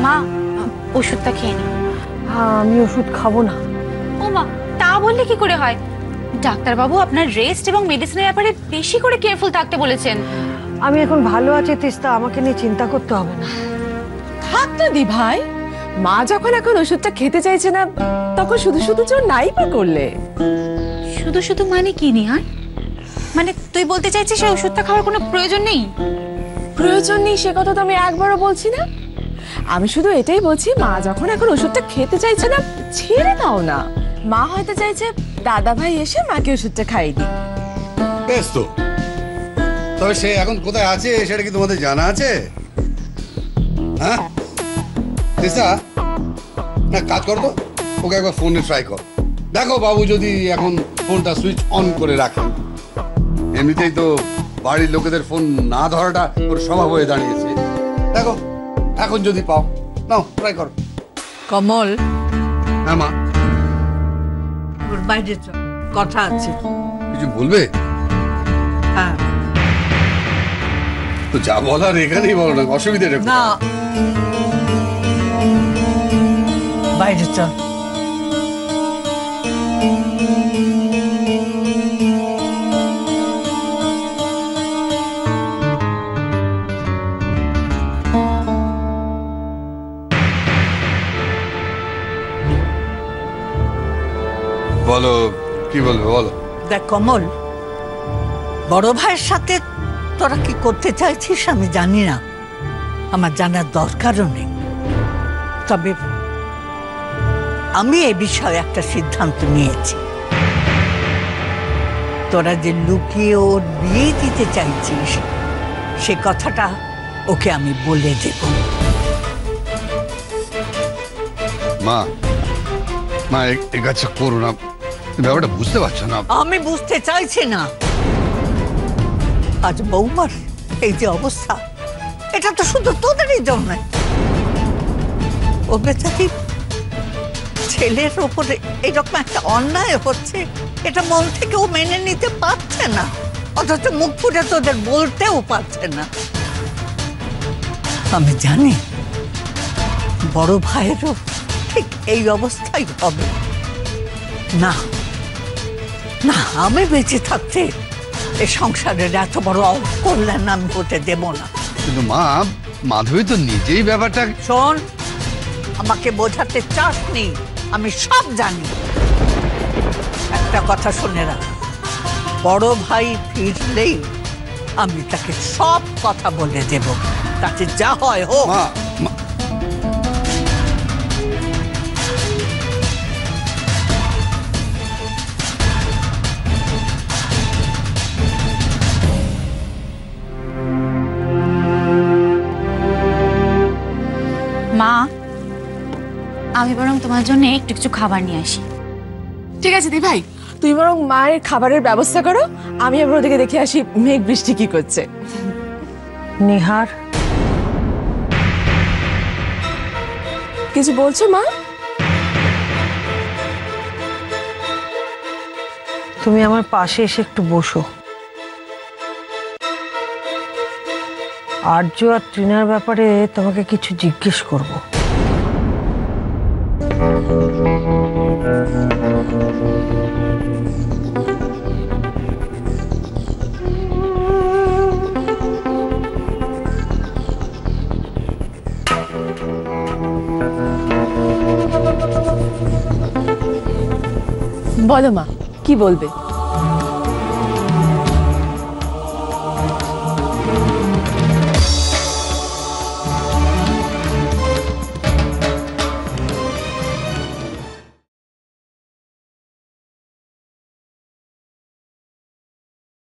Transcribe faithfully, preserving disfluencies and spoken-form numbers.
মা ওষুধটা খেয়ে নি। হ্যাঁ আমি ওষুধ খাবো না। ও মা, তা বললে কি করে হয়? ডাক্তারবাবু আপনার রেস্ট এবং মেডিসিনের ব্যাপারে বেশি করে কেয়ারফুল থাকতে বলেছেন। আমি এখন ভালো আছি তিস্তা, আমাকে নিয়ে চিন্তা করতে হবে না। থাক না দি ভাই, মা যখন এখন ওষুধটা খেতে চাইছে না তখন শুধু শুধু জোর নাই বা করলে। শুধু শুধু মানে কি নিহার? মানে তুই বলতে চাইছিস সেই ওষুধটা খাওয়ার কোনো প্রয়োজন নেই? প্রয়োজন নেই সে কথা তো আমি একবারও বলছি না। আমি শুধু এটাই বলছি মা যখন এখন ওষুধটা খেতে চাইছে না ছেড়ে দাও না। মা হয়তো চাইছে দাদা ভাই এসে মাকে ওষুধটা খাইয়ে দিই। বেশ তো, তবে সে এখন কোথায় আছে সেটা কি তোমাদের জানা আছে? হ্যাঁ তিস্তা, না কাজ করো তো, ওকে একবার ফোনে ট্রাই কর, দেখো বাবু যদি এখন ফোনটা সুইচ অন করে রাখে। এমনিতেই তো বাড়ির লোকেদের ফোন না ধরাটা ওর স্বভাব হয়ে দাঁড়িয়েছে। দেখো এখন যদি পাও, নাও ট্রাই করো। কমল, হ্যাঁ মা। বাইরে কথা আছে। কিছু বলবে? হ্যাঁ। তো যা বলার এখানেই বলো না, অসুবিধা না, বাইরে চল। বলো, কি বলবে বলো। দেখ কমল, বড় ভাইয়ের সাথে তোরা কি করতে চাইছিস আমি জানি না, আমার জানার দরকারও নেই। তবে আমি এ বিষয়ে একটা সিদ্ধান্ত নিয়েছি। তোরা যে লুকিয়ে ওর বিয়ে দিতে চাইছিস সে কথাটা ওকে আমি বলে দেব। মা, মা এই কাজটা করো না, ব্যাপারটা বুঝতে পারছো না। আমি বুঝতে চাইছি না। আজ বৌমার এই যে অবস্থা, এটা তো শুধু তোদেরই জন্য। ও বেচারি ছেলের ওপরে এরকম একটা অন্যায় হচ্ছে, এটা মন থেকে ও মেনে নিতে পারছে না, অথচ মুখ ফুটে তোদের বলতেও পারছে না। আমি জানি বড় ভাইয়েরও ঠিক এই অবস্থাই হবে। না না, আমি বেঁচে থাকতে এ সংসারের এত বড় অকল্যাণ আমি হতে দেব না। কিন্তু মা, মাধবী তো নিজেই ব্যাপারটা। শোন, আমাকে বোঝাতে চাসনি, আমি সব জানি। একটা কথা শুনে রাখ, বড় ভাই ফিরলেই আমি তাকে সব কথা বলে দেব, তাতে যা হয় হোক। মা, মা, আমি বরং তোমার জন্য একটু কিছু খাবার নিয়ে আসি। ঠিক আছে দি ভাই, তুই বরং মায়ের খাবারের ব্যবস্থা করো, আমি এবার ওদিকে দেখে আসি মেঘ বৃষ্টি কি করছে। নিহার, কিছু বলছো মা? তুমি আমার পাশে এসে একটু বসো। আর্য আর ট্রিনার ব্যাপারে তোমাকে কিছু জিজ্ঞেস করব। বলো মা, কি বলবে?